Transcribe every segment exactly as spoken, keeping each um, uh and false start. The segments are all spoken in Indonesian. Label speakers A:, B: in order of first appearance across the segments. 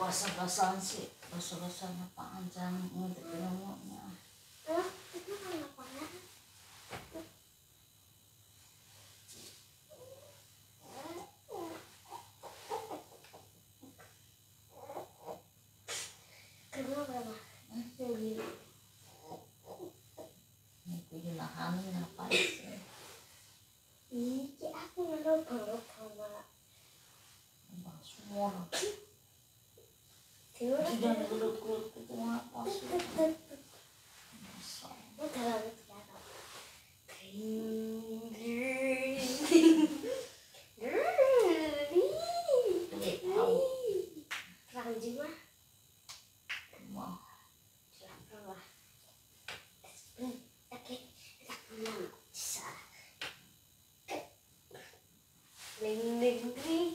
A: basah-basahan sih, basah-basahan apaan jangan ngerti ngomongnya.
B: Eh, itu kan apaan? Kenapa berapa? Yang
A: Ini kehilangan apa sih?
B: Iya, aku nggak tahu sama.
A: Bang semua.
B: Tidak
A: Sudah ngelut-ngelut itu apa sih? Masa.
B: udah lama tidak. Green, terang jiwa.
A: Wah.
B: Berapa? Oke, kita punya bisa. Ding ding ding.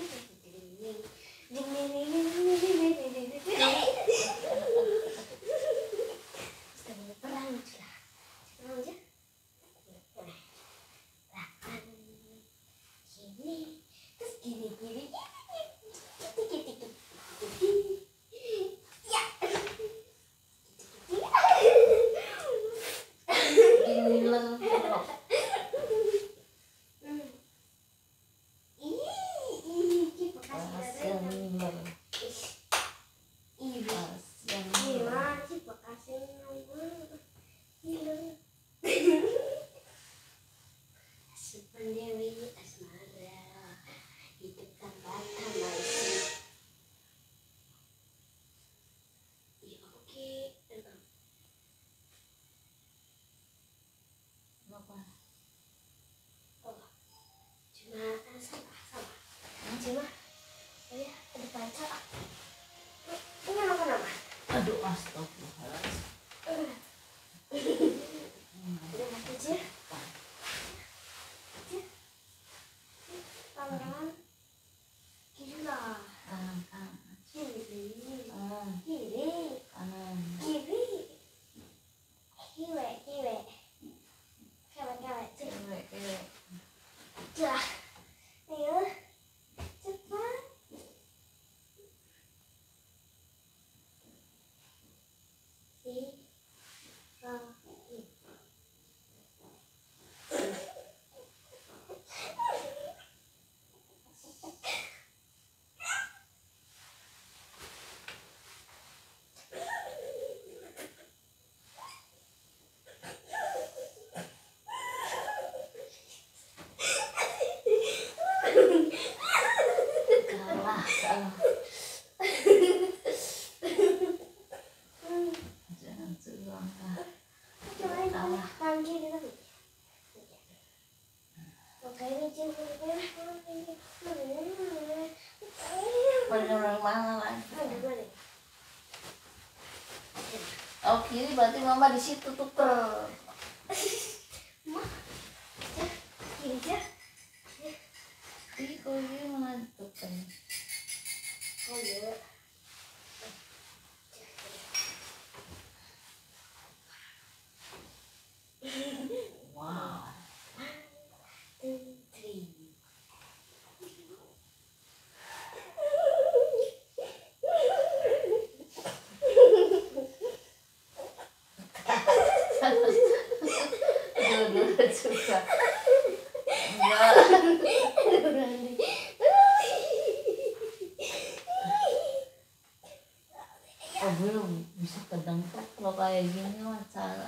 A: Aduh, astagfirullahaladzim.
B: Tangan kiri lah,
A: Kanan, kanan,
B: kiri,
A: kanan,
B: kiri,
A: kanan.
B: kiri, kiri, kiri, kiri, kiri,
A: Cewek, cewek.
B: dah, ayo, cepat. Si, ra, i.
A: Kalah, kalah. Jangan curang lah.
B: Cobain tangan kiri lagi. Oke, ini cewek.
A: Bener mana lagi?
B: Ada mana?
A: Oh kiri berarti mama di situ tuker.
B: Mah, kiri aja.
A: Ih, kok gini mana tuker?
B: Oh iya.
A: Wow.
B: Two, three.
A: Dua-dua juga. Enggak. Oh belum bisa kedang tuh kalau kayak gini mah cara.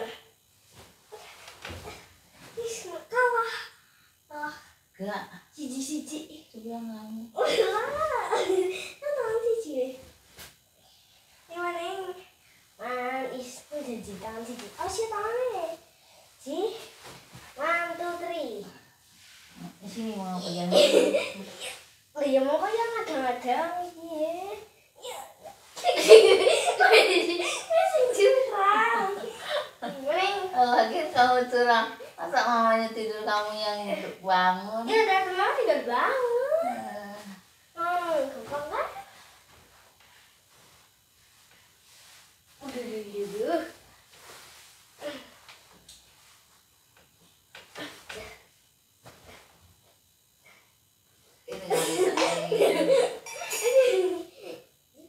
B: Ih, kalah. Ah,
A: Enggak.
B: siji-siji.
A: Coba ngamuk.
B: Wah, kan tangan siji. Yang mana yang? Man, is itu jadi tangan siji. Oh, si tangannya. Si, one, two, three.
A: Di sini mau apa jangan.
B: Oh iya, mau kok yang ada-ada ya. Masih curang. Mending.
A: Lagi kamu curang. Masa mamanya tidur kamu yang bangun?
B: Ya, dari mama tidak bangun.
A: Eh,
B: Hmm, gampang kan? Udah, udah, udah, udah.
A: Ini nggak bisa.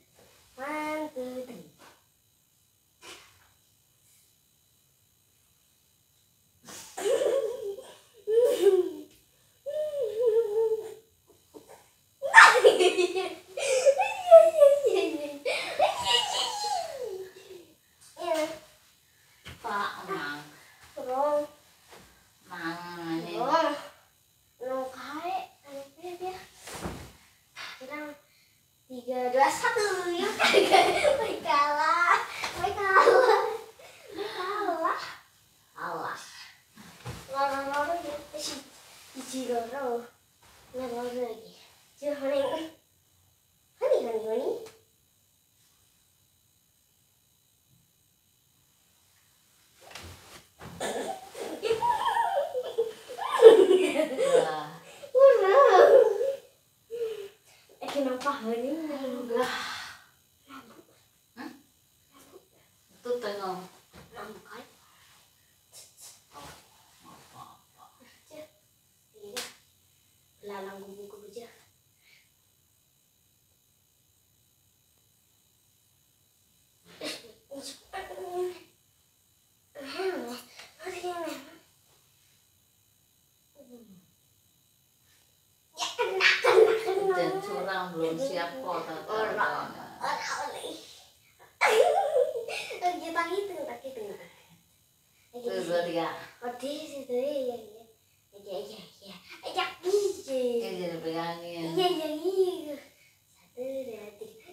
A: ya.
B: Oh di situ ya ya. Iya iya iya. Aja iya.
A: Kayak jadi pegangin.
B: Iya iya iya. Satu dua tiga.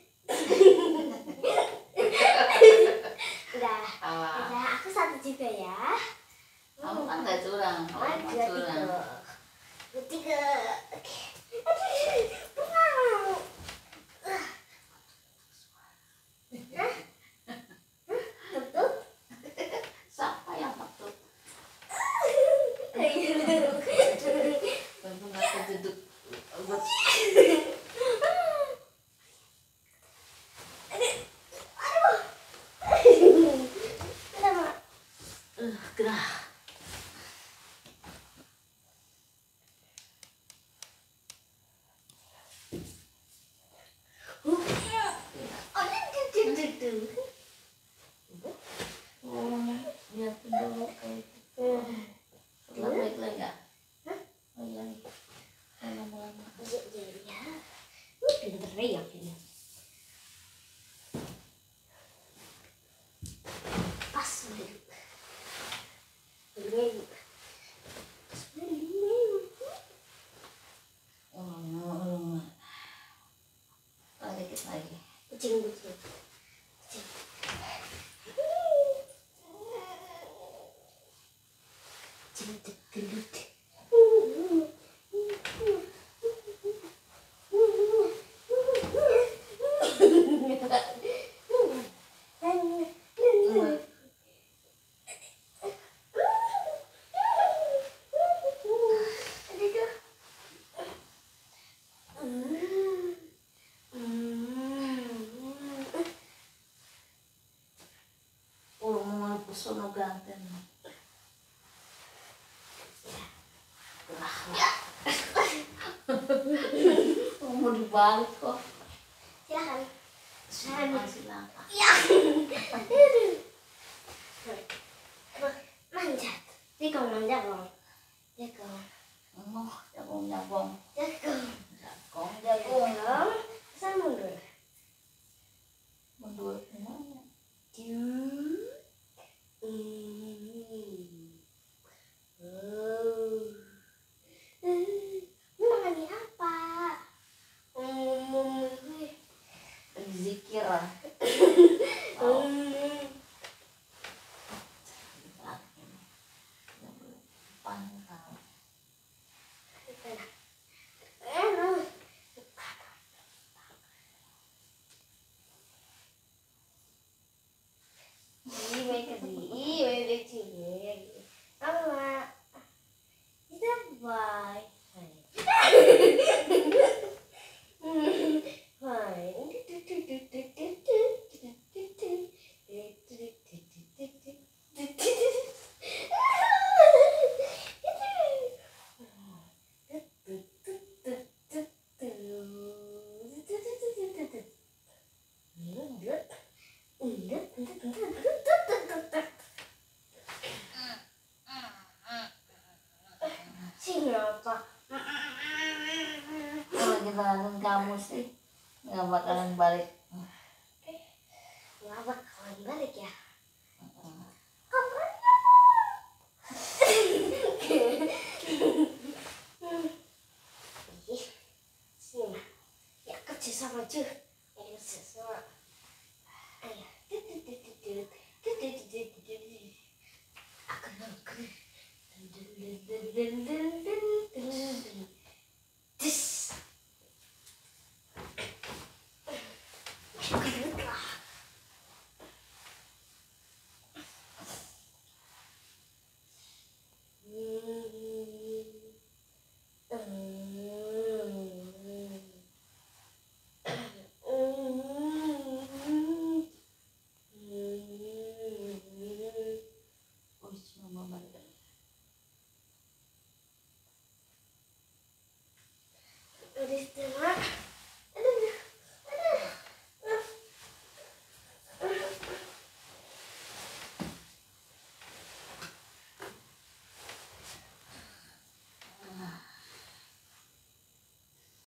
B: Udah.
A: Awas.
B: Udah aku satu juga ya.
A: Kamu kan nggak curang. Kamu
B: Oh,
A: nggak
B: dua
A: curang.
B: tiga. Dua tiga. Oke. Aduh. Wow. Hah? Tutup.
A: Siapa yang takut? Kamu nggak keduduk. Uh, gerah. Oh, lihat dulu kayak gitu. Lama itu enggak?
B: Hah?
A: Oh iya. Lama-lama.
B: Iya iya iya. Uh, pinter ya ini. Pas banget. Ini. Pas banget.
A: Oh, oh. Lagi dikit lagi.
B: Kucing kucing. Kucing. Kucing gendut.
A: Oh, mau sono ganten. Gerah. Oh, mau dibalik kok.
B: Silakan.
A: Silakan, silakan.
B: Ya. Manjat. Dia kau manjat bang. Dia kau.
A: Oh, jagung jagung.
B: Jagung.
A: Jagung jagung.
B: Jagung. Saya mundur.
A: Mundur kemana?
B: Hmm. Hmm. Oh. Hmm. Mau lagi apa? Hmm.
A: Lagi zikir.
B: Hmm.
A: Pantau.
B: Enak. Ih, baik kasih. Ih, baik baik cilik. Apa? Kita baik. Siapa?
A: Kalau kita nonton kamu sih nggak bakalan balik.
B: Nggak bakalan balik ya.